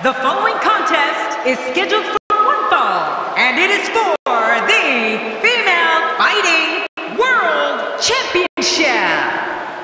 The following contest is scheduled for one fall, and it is for the Female Fighting World Championship.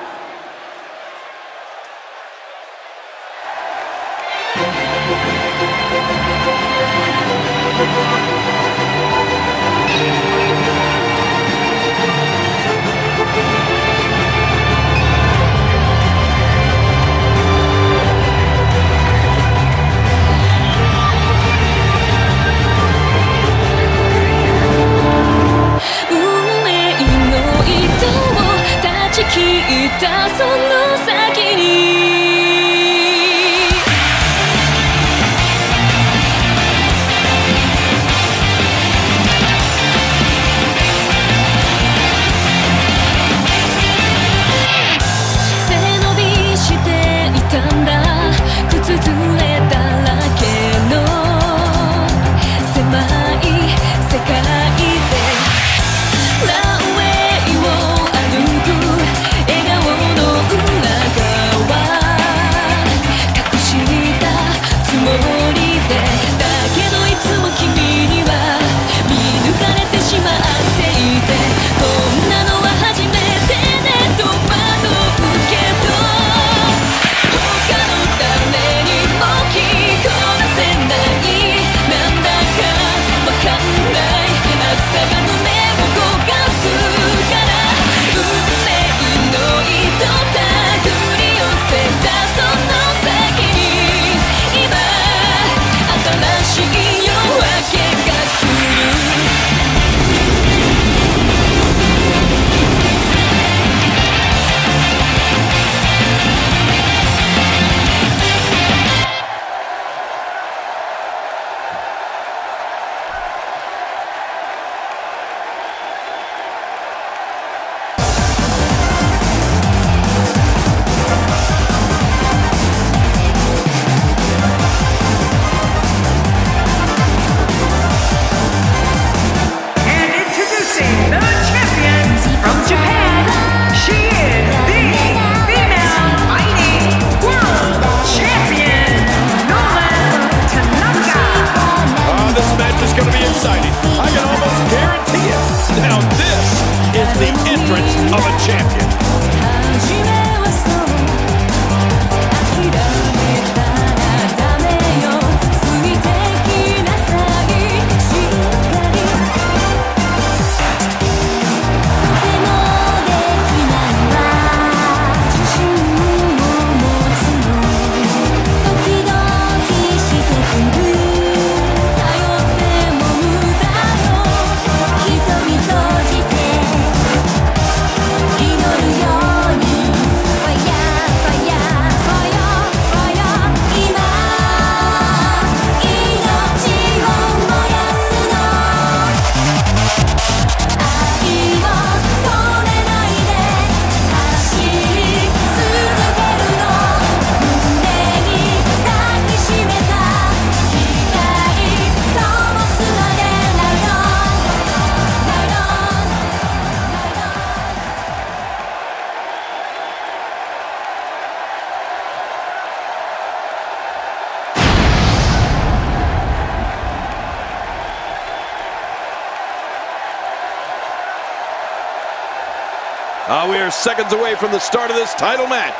We are seconds away from the start of this title match.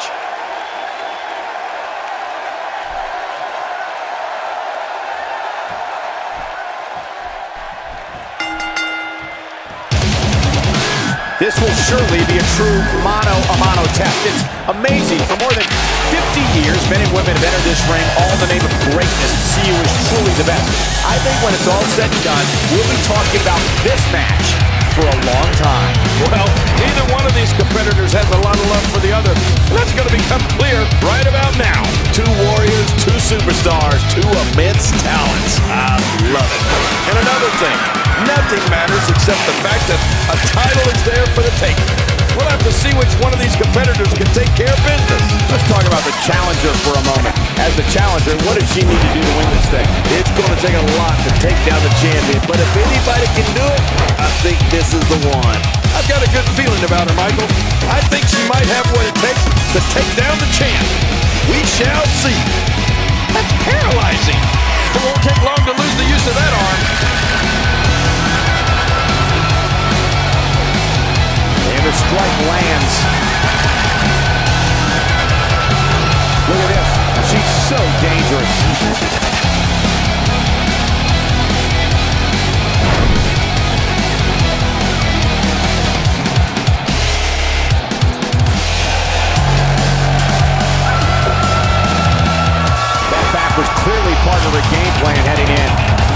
This will surely be a true mano-a-mano test. It's amazing. For more than 50 years, men and women have entered this ring all in the name of greatness to see who is truly the best. I think when it's all said and done, we'll be talking about this match for a long time. Well, neither one of these competitors has a lot of love for the other. That's going to become clear right about now. Two warriors, two superstars, two immense talents. I love it. And another thing, nothing matters except the fact that a title is there for the taking. We'll have to see which one of these competitors can take care of business. Let's talk about the challenger for a moment. As the challenger, what does she need to do to win this thing? It's going to take a lot to take down the champion, but if anybody can do it, I think this is the one. I've got a good feeling about her, Michael. I think she might have what it takes to take down the champ. We shall see. That's paralyzing. strike lands. Look at this. She's so dangerous. That back was clearly part of her game plan heading in.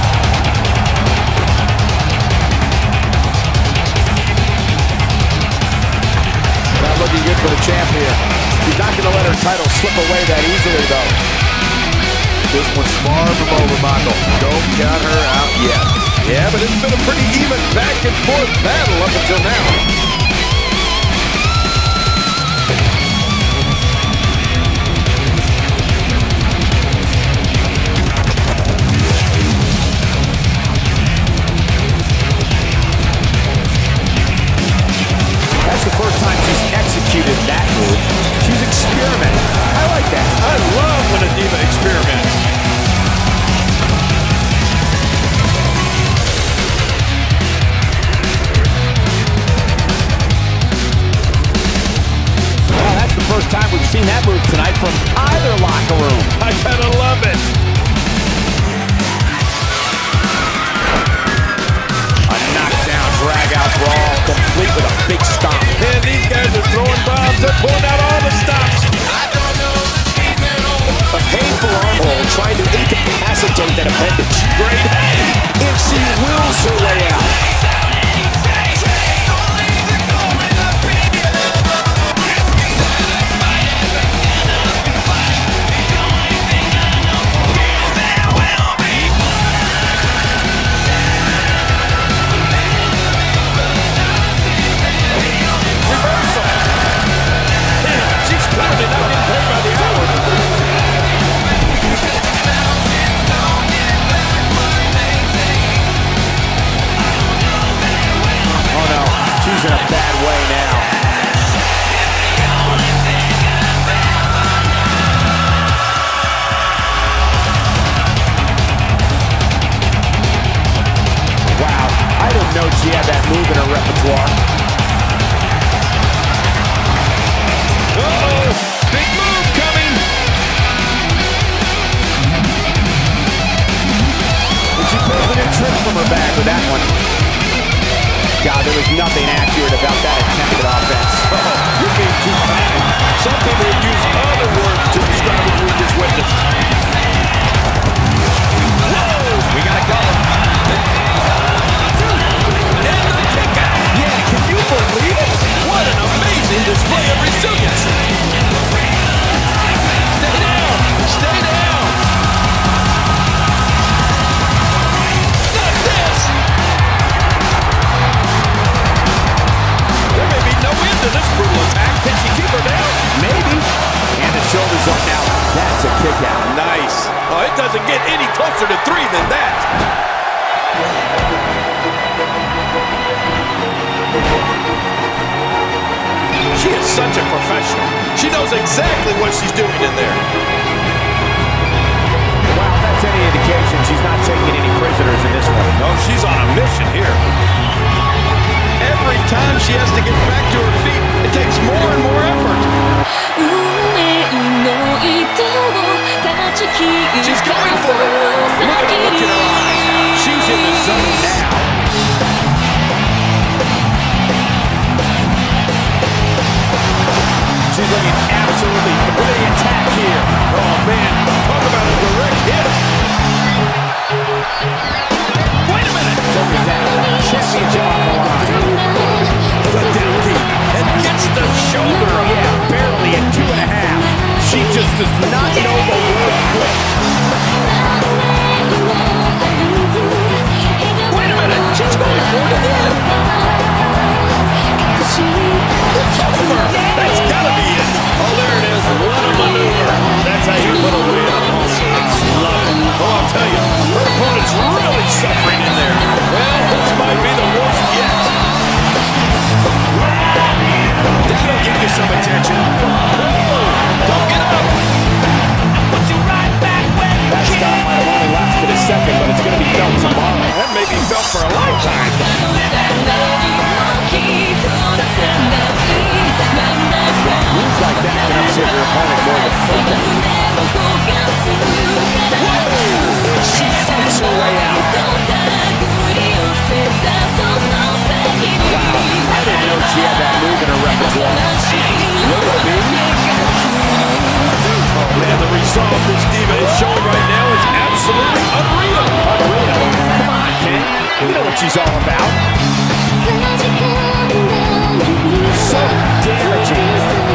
Not looking good for the champ here. She's not going to let her title slip away that easily, though. This one's far from over, Michael. Don't count her out yet. Yeah, but it's been a pretty even back and forth battle up until now. That's the first time she's executed that move. She's experimenting. I like that. I love when a diva experiments. Well, that's the first time we've seen that move tonight from either locker room. I gotta love it. A knockdown, drag-out brawl, complete with a big stomp. Man, these guys are throwing bombs. They're pulling out all the stops. A painful arm hold trying to incapacitate that appendage. Great head. And she wills her way out. She's in a bad way now. Wow, I didn't know she had that move in her repertoire. Uh-oh, big move coming. And she pulled a new trick from her bag with that one. God, there was nothing accurate about that attempted offense. Oh, you're being too kind. Some people would use other words to describe what we just witnessed. Whoa! We got a cover. And the kick out. Yeah, can you believe it? What an amazing display of resilience. Stay down. Stay down. Not this. There may be no end to this brutal attack. Can she keep her down? Maybe. And the shoulders up now. That's a kick out. Nice. Oh, it doesn't get any closer to 3 than that. She is such a professional. She knows exactly what she's doing in there. Well, if that's any indication, she's not taking any prisoners in this one. No, she's on a mission here. Every time she has to get back to her feet, it takes more and more effort. She's going for it. Look at her look in her eyes. She's in the zone now. She's looking absolutely with the attack here. Oh, man. Talk about a direct hit. Wait a minute. Something down. Championship on the line. The down kick and gets the shoulder. Yeah, barely at 2.5. She just does not know the word quit. Wait a minute. She's going for it again. Over. That's gotta be it. Oh, there it is. What a maneuver. That's how you put a win. Love it. Oh, I'll tell you, her opponent's really suffering in there. Well, this might be the worst yet. That'll give you some attention. Whoa, don't get up. That stop might have only lasted a second, but it's going to be felt tomorrow. That may be felt for a lifetime. hit your opponent more than anything. She fights her way out. Wow, I didn't know she had that move in her repertoire. Oh man, the resolve this diva is showing right now is absolutely unreal. Unreal. Come on, Ken. You know what she's all about. So damaging.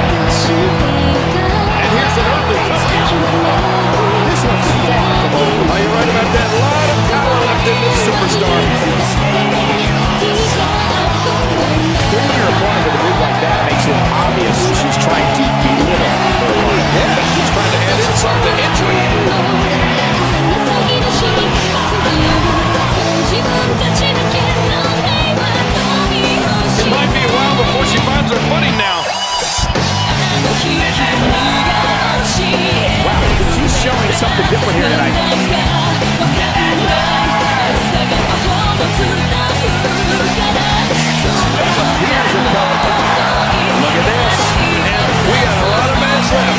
And here's an early comeback. This one's far from over. Oh, you're right about that. A lot of power left in this superstar. Hitting your opponent with a move like that makes it obvious she's trying to belittle her opponent. Yeah, she's trying to add insult to injury. It might be a while before she finds her footing now. Wow, she's showing something different here tonight. Look at this. And we got a lot of match left.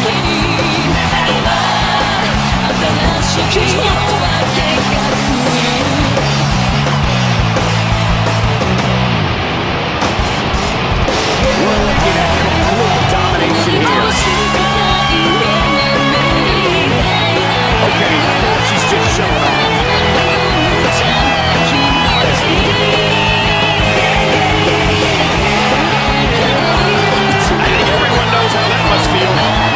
We're looking at complete domination here. Okay, she's just showing off. I think everyone knows how that must feel.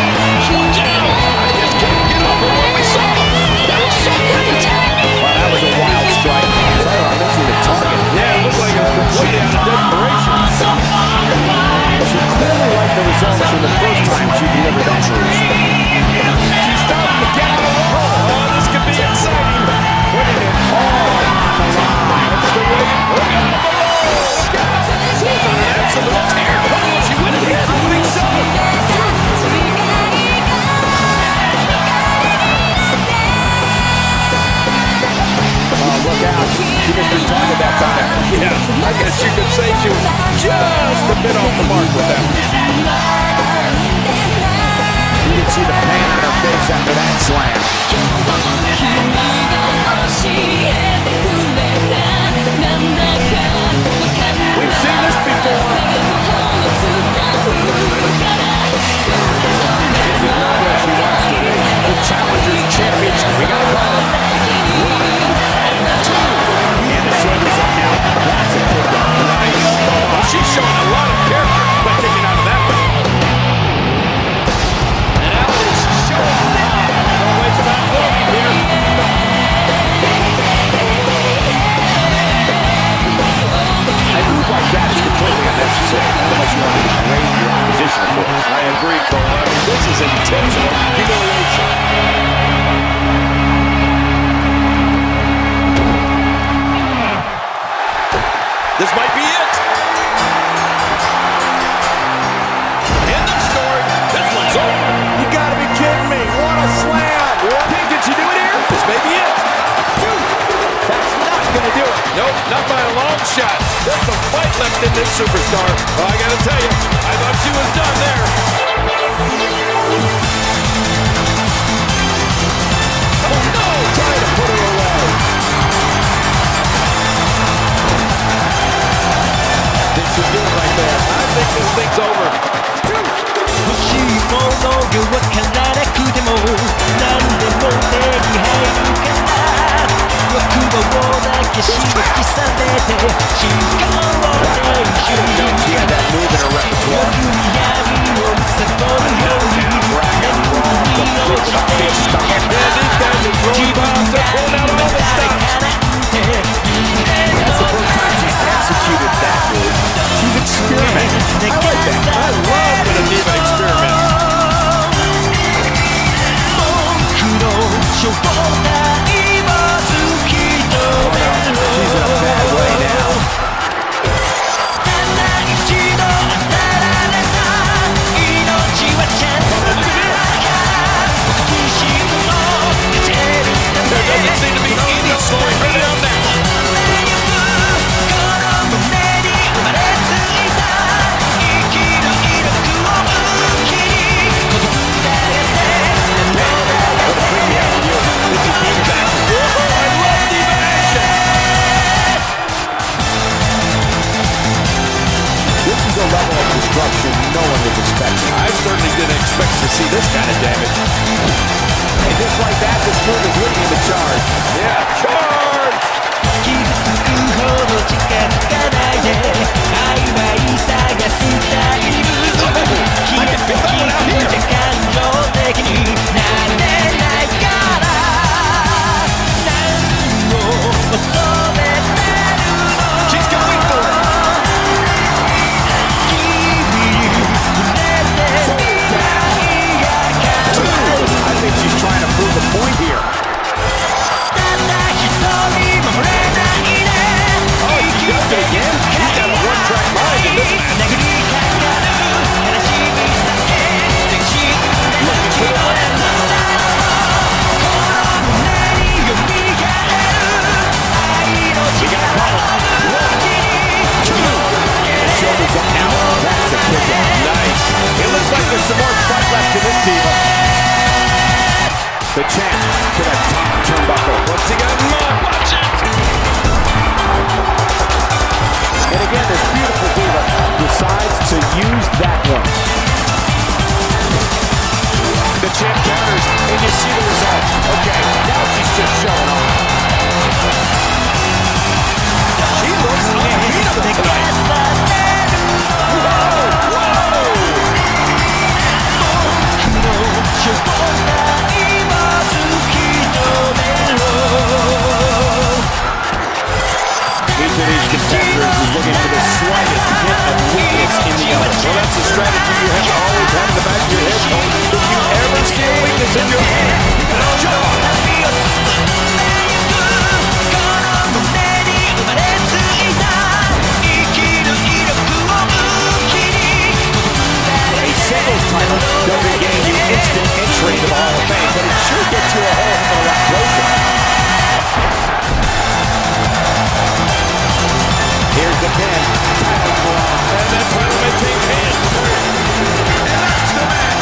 I just can't get over what we saw. That was so great. Wow, that was a wild strike. Missing the target. Yeah, it looked like it was completely out of desperation. She clearly liked the results from the first time she delivered that move. She's starting to get out of roll. Oh, this could be exciting. Putting it all on the line. That's the way you look out below. Look out. She's on an absolute tear. Will she win it here? I think so. Look out. She missed her target that time. Yeah, I guess you could say she was just a bit off the mark with that. You can see the pain on her face after that slam. We've seen this before. This is not where she wants to be. The Challengers Championship. We got to call it. And the shoulders up now. That's a kick out. Nice. Oh, she's showing a lot of character by kicking out of that one. And now she's showing no ways about moving here. A move like that is completely unnecessary unless you want to degrade your opposition, of course. I agree, Cole. I mean, this is intentional humiliation. This might be it. End of story. This one's over. You gotta be kidding me. What a slam. Pink, did she do it here? This may be it. That's not gonna do it. Nope, not by a long shot. There's some fight left in this superstar. Well, I gotta tell you, I thought she was done there. Oh no! Trying to put her away. This should do it right there. I think this thing's over. 欲しいものがわからなくても何でも手に入るから欲望だけ刺激されて進化を練習夜に闇を悟るように眠りに落ちていけば自分が誰かなんて言える That's the first time she's executed that move. She's experimenting. I like that. I love when a diva experiments. 僕の正体を突き止める She's in a bad way now. destruction no one was expecting. I certainly didn't expect to see this kind of damage. And just like that, this move is leading the charge. Yeah, charge! 傷つくほど近づかないで曖昧さがスタイル気がつきじゃ感情的になれないから何を恐れてるの She's going for it. 君に触れてみないやから I think she's trying to prove a point here. ただ一人守れないで Oh, she does it again. She's got a one-track mind in this match. 殴りかかる悲しみさえ全身で泣き終えたんだこの胸によみがえる愛の力を武器に Shoulders up now. That's a kick out. Nice. It looks like there's some more fight left in this team. The champ to that top turnbuckle. What's he got in mind? Watch it! And again, this beautiful diva decides to use that one. The champ counters, and you see the result. Okay, now she's just showing off. She looks unbeatable tonight. Each of these competitors is looking for the slightest hint of weakness in the other. Well, that's a strategy you have to always have in the back of your head. If you ever see a weakness in your hand, you gotta jump on it. この胸に生まれついた生きる威力を武器に A singles title doesn't gain you instant entry into the Hall of Fame, but it sure gets you a hole in a lot closer. Here's the pin. Title on the line. And that title may change hands. And that's the match.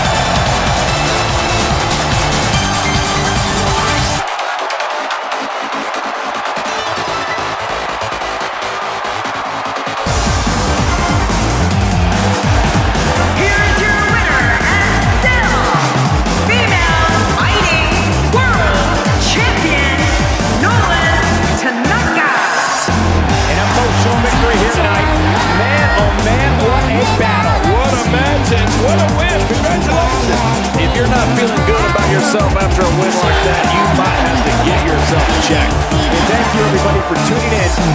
Here is your winner and still female fighting world champion, Nolan Tanaka. An emotional victory here tonight. Man, oh man, what a battle. What a match and what a win. Congratulations. If you're not feeling good about yourself after a win like that, you might have to get yourself checked. And thank you everybody for tuning in